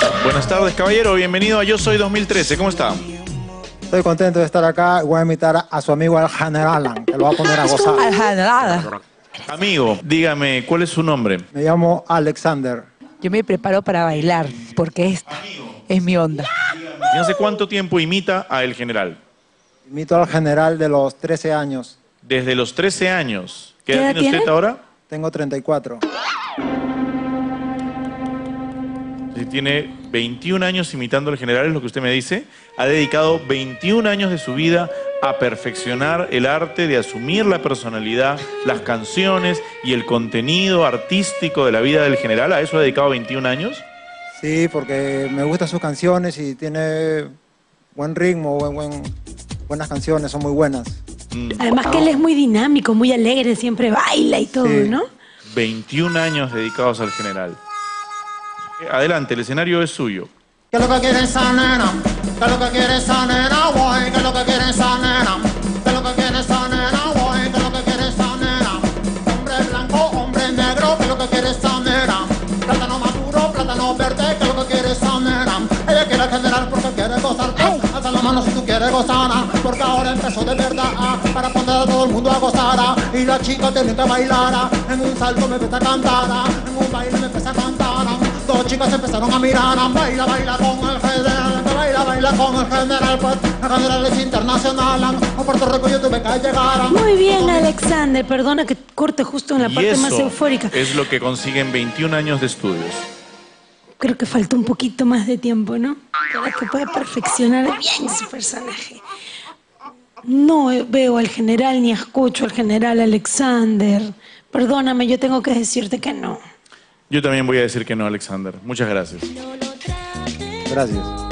Buenas tardes, caballero. Bienvenido a Yo Soy 2013. ¿Cómo está? Estoy contento de estar acá. Voy a invitar a su amigo el General Alan, que lo va a poner a gozar. Al General. Amigo, dígame, ¿cuál es su nombre? Me llamo Alexander. Yo me preparo para bailar, porque es mi onda. ¿Y hace cuánto tiempo imita a El General? Imito al general de los 13 años. Desde los 13 años. ¿Qué ¿Qué edad edad tiene usted tiene? ahora? Tengo 34. Si tiene 21 años imitando al General, es lo que usted me dice. Ha dedicado 21 años de su vida a perfeccionar el arte de asumir la personalidad, las canciones y el contenido artístico de la vida del General. ¿A eso ha dedicado 21 años? Sí, porque me gustan sus canciones y tiene buen ritmo, buenas canciones, son muy buenas. Además que él es muy dinámico, muy alegre, siempre baila y todo, Sí. ¿no? 21 años dedicados al General. Adelante, el escenario es suyo. ¿Qué es lo que quiere esa nena? ¿Qué es lo que quiere esa nena, boy? ¿Qué es lo que quiere esa nena? ¿Qué es lo que quiere esa nena, boy? ¿Qué es lo que quiere esa nena? Hombre blanco, hombre negro, ¿qué es lo que quiere esa nena? Plátano maduro, plátano verde, ¿qué es lo que quiere esa nena? Ella quiere generar porque quiere gozar. Alza la mano si tú quieres gozar, porque ahora empezó de verdad para poner a todo el mundo a gozar. Y la chica tiene que bailar, en un salto me empieza a cantar, en un baile me empieza a cantar. Dos chicas empezaron a mirar, baila, baila con el general, baila, baila con el general, pues el general es internacional, a Puerto Rico yo tuve que llegar. Muy bien, Alexander. Perdona que corte justo en la Y parte eso más eufórica. es lo que consiguen 21 años de estudios. Creo que falta un poquito más de tiempo, ¿no? Para que pueda perfeccionar bien su personaje. No veo al general ni escucho al general Alexander. Perdóname, yo tengo que decirte que no. Yo también voy a decir que no, Alexander. Muchas gracias. Gracias.